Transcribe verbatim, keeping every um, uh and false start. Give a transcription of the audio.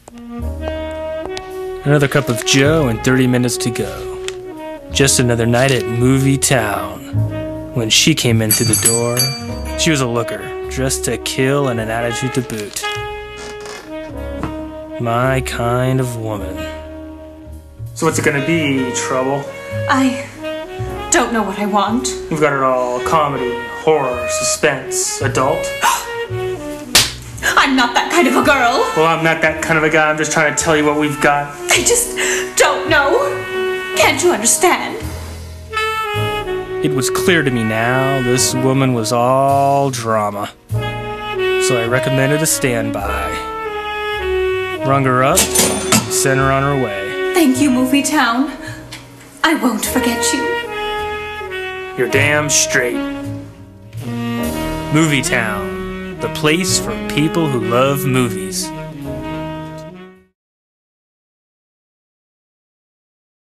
Another cup of joe and thirty minutes to go. Just another night at Movie Town. When she came in through the door, she was a looker, dressed to kill and an attitude to boot. My kind of woman. So what's it gonna be, Trouble? I don't know what I want. We've got it all. Comedy, horror, suspense, adult. I'm not that kind of a girl. Well, I'm not that kind of a guy. I'm just trying to tell you what we've got. I just don't know. Can't you understand? It was clear to me now this woman was all drama. So I recommended a standby. Rung her up, sent her on her way. Thank you, Movie Town. I won't forget you. You're damn straight. Movie Town, the place for people who love movies.